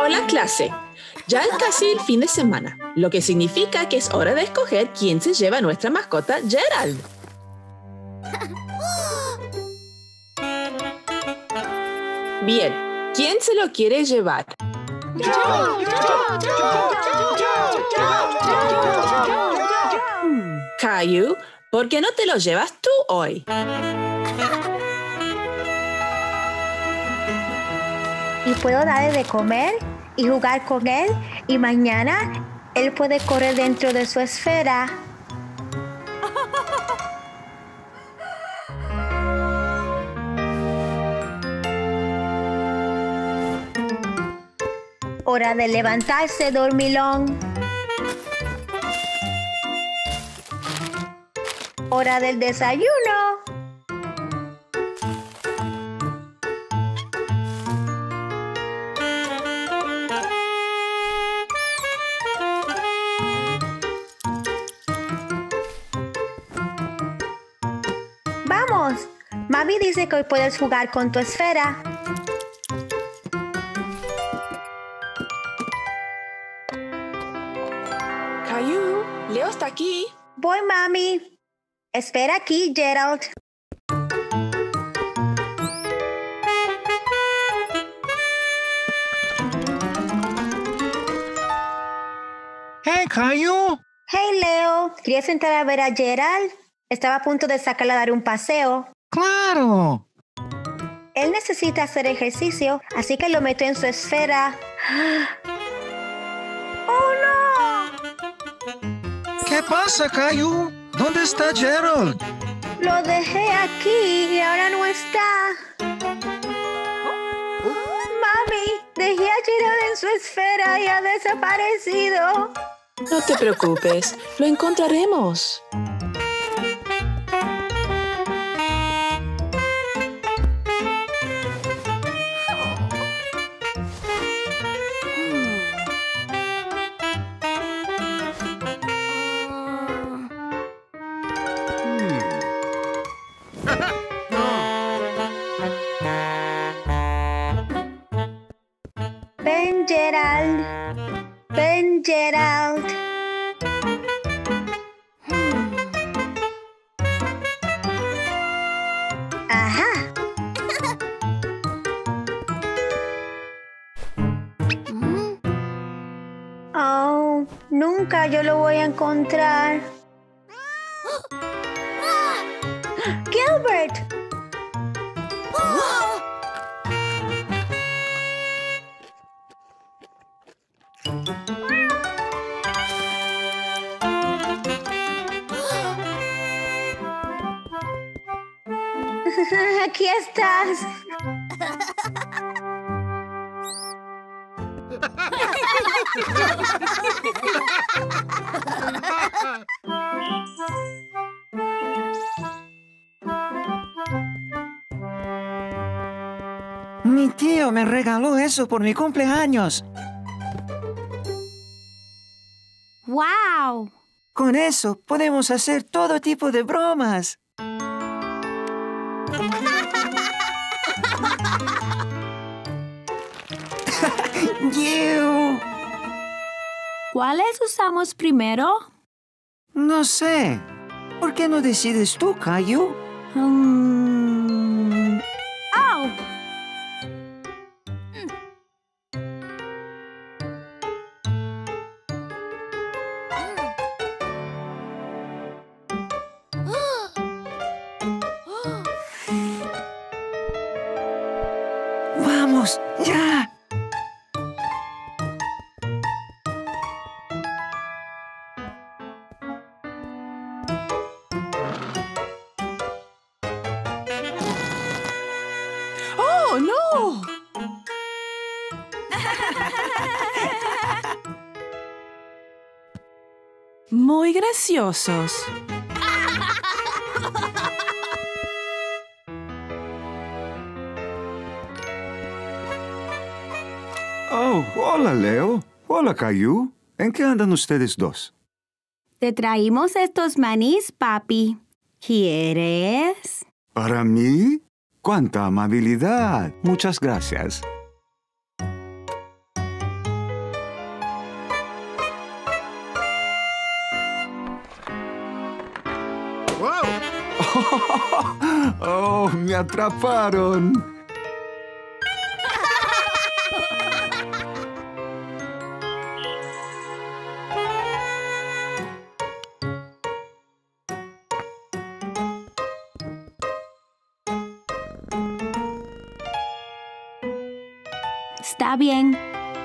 Hola clase, ya es casi el fin de semana, lo que significa que es hora de escoger quién se lleva a nuestra mascota Gerald. Bien, ¿quién se lo quiere llevar? Caillou, ¿por qué no te lo llevas tú hoy? Y puedo darle de comer y jugar con él, y mañana él puede correr dentro de su esfera. Hora de levantarse, dormilón. Hora del desayuno. Vamos, mami dice que hoy puedes jugar con tu esfera. Caillou, Leo está aquí. Voy, mami. Espera aquí, Gerald. Hey, Caillou. Hey, Leo. ¿Querías entrar a ver a Gerald? Estaba a punto de sacarla a dar un paseo. ¡Claro! Él necesita hacer ejercicio, así que lo meto en su esfera. ¡Oh, no! ¿Qué pasa, Caillou? ¿Dónde está Gerald? Lo dejé aquí y ahora no está. Mami, dejé a Gerald en su esfera y ha desaparecido. No te preocupes, lo encontraremos. Ven, Gerald. Ven, Gerald. Ajá. Oh, nunca yo lo voy a encontrar. Gilbert. Aquí estás. Mi tío me regaló eso por mi cumpleaños. ¡Wow! Con eso podemos hacer todo tipo de bromas. ¡Yiu! ¿Cuáles usamos primero? No sé. ¿Por qué no decides tú, Caillou? ¡Oh! ¡Vamos! ¡Ya! ¡Oh, no! Muy graciosos. Oh, hola, Leo. Hola, Caillou. ¿En qué andan ustedes dos? Te traímos estos manís, papi. ¿Quieres? ¿Para mí? ¡Cuánta amabilidad! Muchas gracias. ¡Oh, me atraparon! Está bien.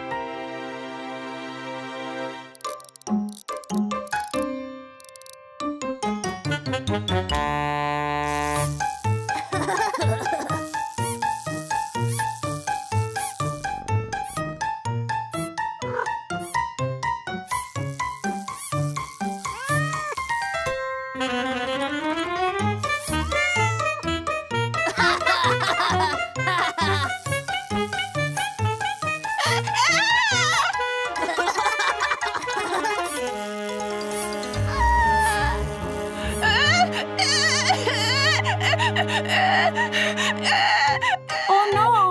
¡Oh, no!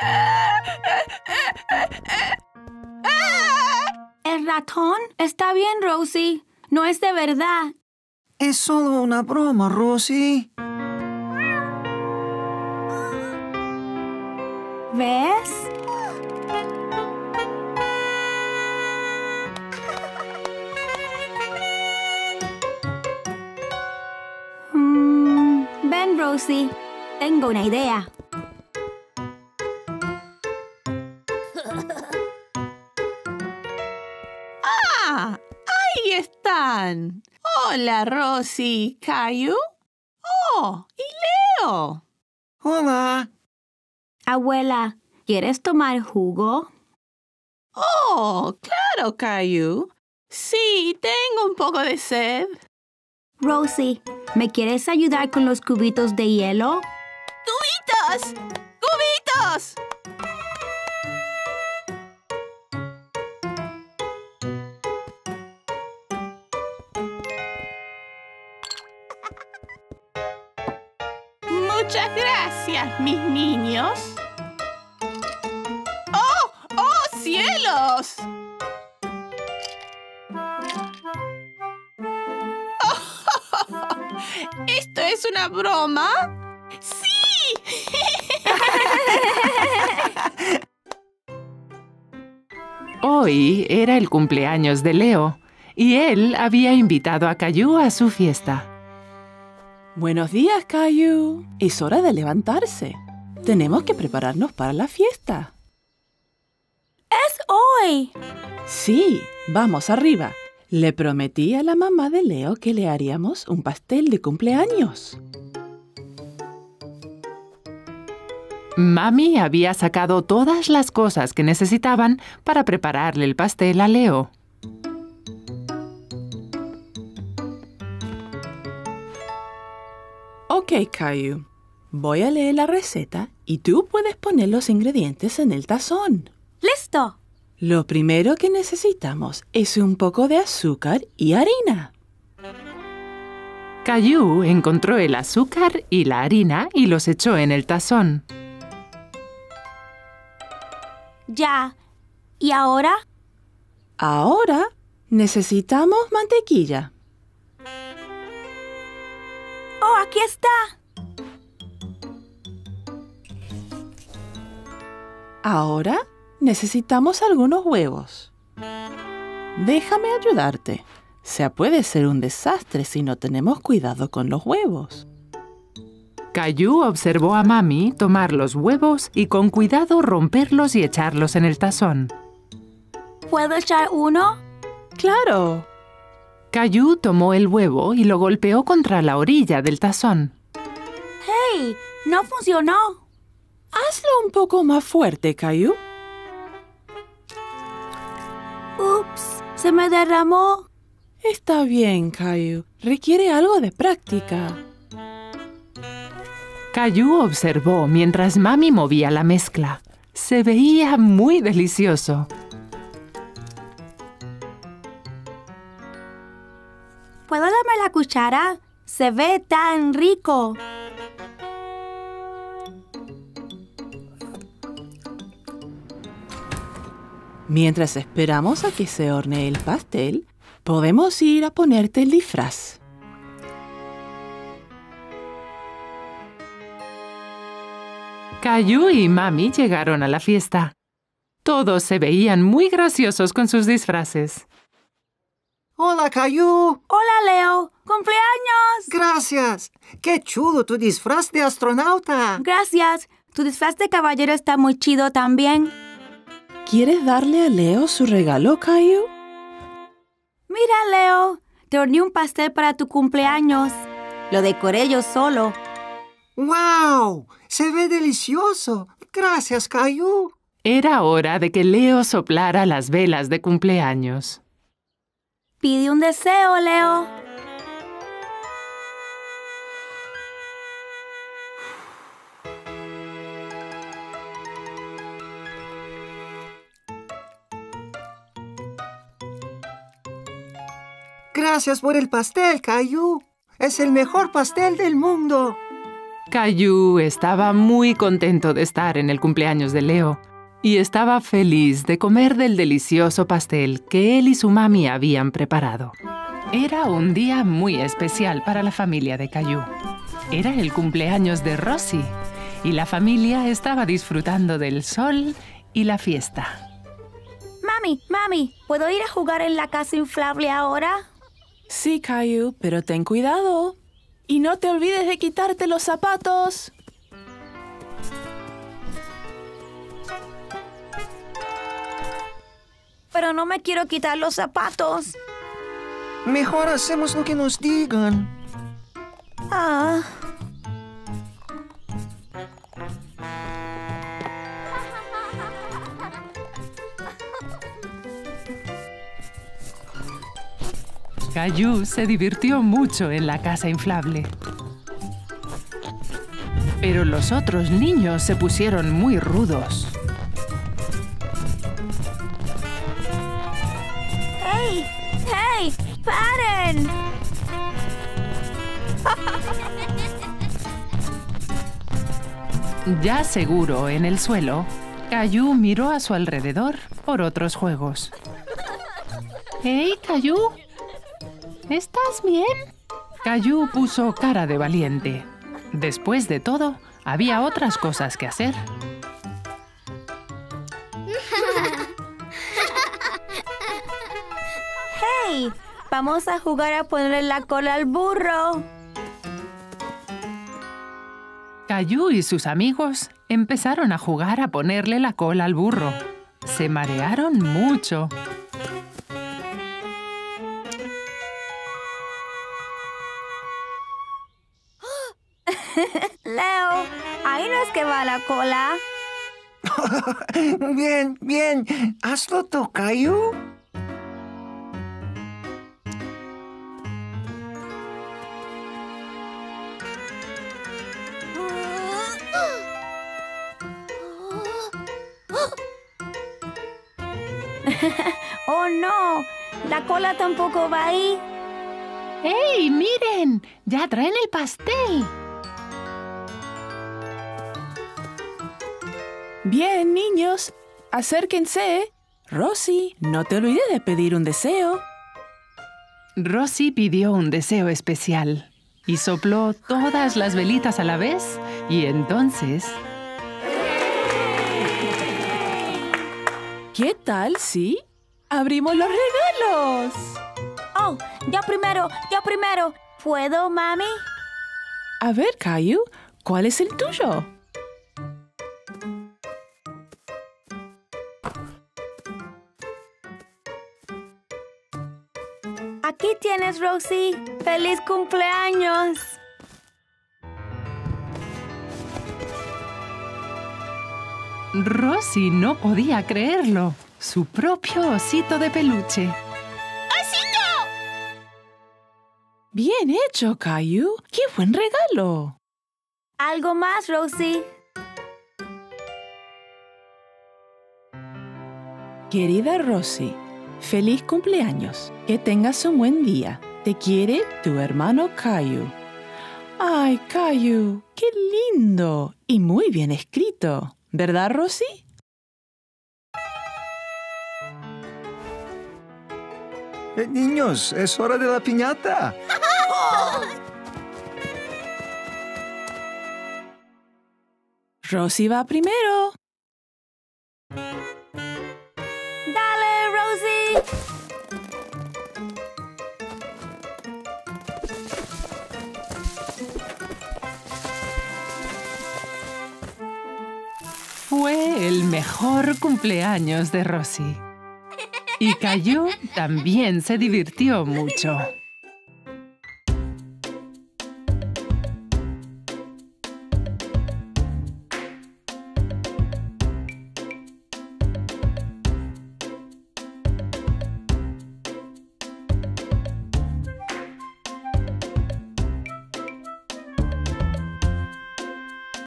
¿El ratón? Está bien, Rosie. No es de verdad. Es solo una broma, Rosie. ¿Ves? Ven, Rosie. Tengo una idea. ¡Ah! ¡Ahí están! Hola, Rosie. ¿Caillou? ¡Oh! ¡Y Leo! Hola. Abuela, ¿quieres tomar jugo? ¡Oh! ¡Claro, Caillou! Sí, tengo un poco de sed. Rosie, ¿me quieres ayudar con los cubitos de hielo? ¡Cubitos! ¡Cubitos! Muchas gracias, mis niños. ¡Oh! ¡Oh, cielos! ¿Esto es una broma? ¡Sí! Hoy era el cumpleaños de Leo y él había invitado a Caillou a su fiesta. Buenos días, Caillou. Es hora de levantarse. Tenemos que prepararnos para la fiesta. ¡Es hoy! Sí, vamos arriba. Le prometí a la mamá de Leo que le haríamos un pastel de cumpleaños. Mami había sacado todas las cosas que necesitaban para prepararle el pastel a Leo. Ok, Caillou. Voy a leer la receta y tú puedes poner los ingredientes en el tazón. ¡Listo! Lo primero que necesitamos es un poco de azúcar y harina. Caillou encontró el azúcar y la harina y los echó en el tazón. Ya. ¿Y ahora? Ahora necesitamos mantequilla. ¡Oh, aquí está! Ahora necesitamos algunos huevos. Déjame ayudarte. Se puede ser un desastre si no tenemos cuidado con los huevos. Caillou observó a Mami tomar los huevos y con cuidado romperlos y echarlos en el tazón. ¿Puedo echar uno? ¡Claro! Caillou tomó el huevo y lo golpeó contra la orilla del tazón. ¡Hey! ¡No funcionó! Hazlo un poco más fuerte, Caillou. ¡Ups! ¡Se me derramó! Está bien, Caillou. Requiere algo de práctica. Caillou observó mientras Mami movía la mezcla. Se veía muy delicioso. ¿Puedo darme la cuchara? Se ve tan rico. Mientras esperamos a que se hornee el pastel, podemos ir a ponerte el disfraz. Caillou y Mami llegaron a la fiesta. Todos se veían muy graciosos con sus disfraces. Hola, Caillou. Hola, Leo. ¡Cumpleaños! Gracias. ¡Qué chulo tu disfraz de astronauta! Gracias. Tu disfraz de caballero está muy chido también. ¿Quieres darle a Leo su regalo, Caillou? Mira, Leo. Te horneé un pastel para tu cumpleaños. Lo decoré yo solo. ¡Wow! Se ve delicioso. Gracias, Caillou. Era hora de que Leo soplara las velas de cumpleaños. Pide un deseo, Leo. Gracias por el pastel, Caillou. Es el mejor pastel del mundo. Caillou estaba muy contento de estar en el cumpleaños de Leo y estaba feliz de comer del delicioso pastel que él y su mami habían preparado. Era un día muy especial para la familia de Caillou. Era el cumpleaños de Rosie y la familia estaba disfrutando del sol y la fiesta. Mami, ¿puedo ir a jugar en la casa inflable ahora? Sí, Caillou, pero ten cuidado. Y no te olvides de quitarte los zapatos. Pero no me quiero quitar los zapatos. Mejor hacemos lo que nos digan. Ah. Caillou se divirtió mucho en la casa inflable. Pero los otros niños se pusieron muy rudos. ¡Hey! ¡Hey! ¡Paren! Ya seguro en el suelo, Caillou miró a su alrededor por otros juegos. ¡Hey, Caillou! ¿Estás bien? Caillou puso cara de valiente. Después de todo, había otras cosas que hacer. ¡Hey! Vamos a jugar a ponerle la cola al burro. Caillou y sus amigos empezaron a jugar a ponerle la cola al burro. Se marearon mucho. Leo, ahí no es que va la cola. Bien, bien. Hazlo tú, Caillou. ¡Oh, no! La cola tampoco va ahí. ¡Hey, miren! ¡Ya traen el pastel! Bien, niños, acérquense. Rosie, no te olvides de pedir un deseo. Rosie pidió un deseo especial y sopló todas las velitas a la vez y entonces... ¿Qué tal si abrimos los regalos? ¡Oh! ¡Yo primero! ¿Puedo, mami? A ver, Caillou, ¿cuál es el tuyo? Aquí tienes, Rosie. ¡Feliz cumpleaños! Rosie no podía creerlo. Su propio osito de peluche. Bien hecho, Caillou. ¡Qué buen regalo! ¿Algo más, Rosie? Querida Rosie, feliz cumpleaños. Que tengas un buen día. Te quiere tu hermano Caillou. ¡Ay, Caillou! ¡Qué lindo! Y muy bien escrito. ¿Verdad, Rosie? Niños, es hora de la piñata. Rosie va primero. ¡Dale, Rosie! Fue el mejor cumpleaños de Rosie. Y Caillou también se divirtió mucho.